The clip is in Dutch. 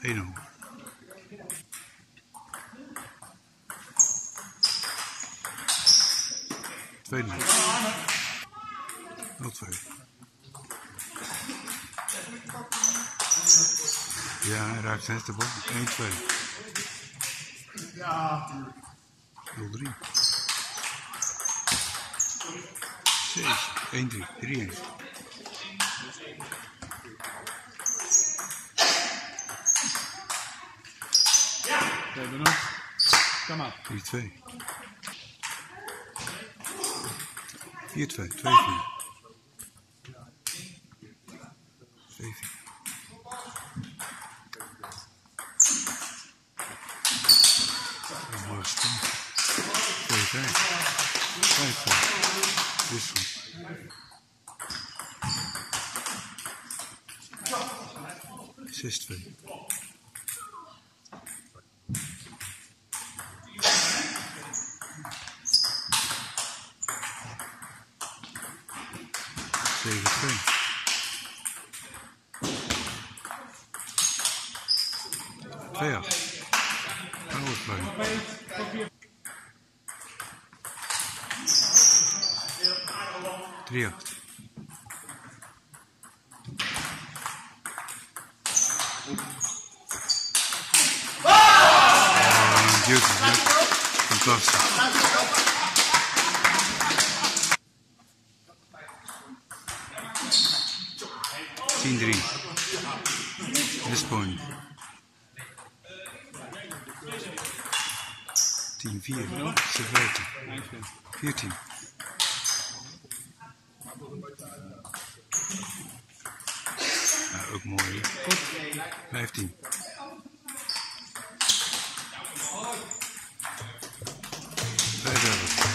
1-0. 2-0. 0-2. Ja, hij raakt net de bal. 1-2. 0-3. 6. 1-3. 3-1. Kom maar. 3-2. 4-2. 2-4. 2-4. Een mooie sprong. 2-5. 5-5. Wissel. 6-2. 7-2. 2-8. Powerplay. 3-8. Fantastisch. 10-3. This point. 10-4. Servete. 14. Ja, ook mooi. 15. 5-11.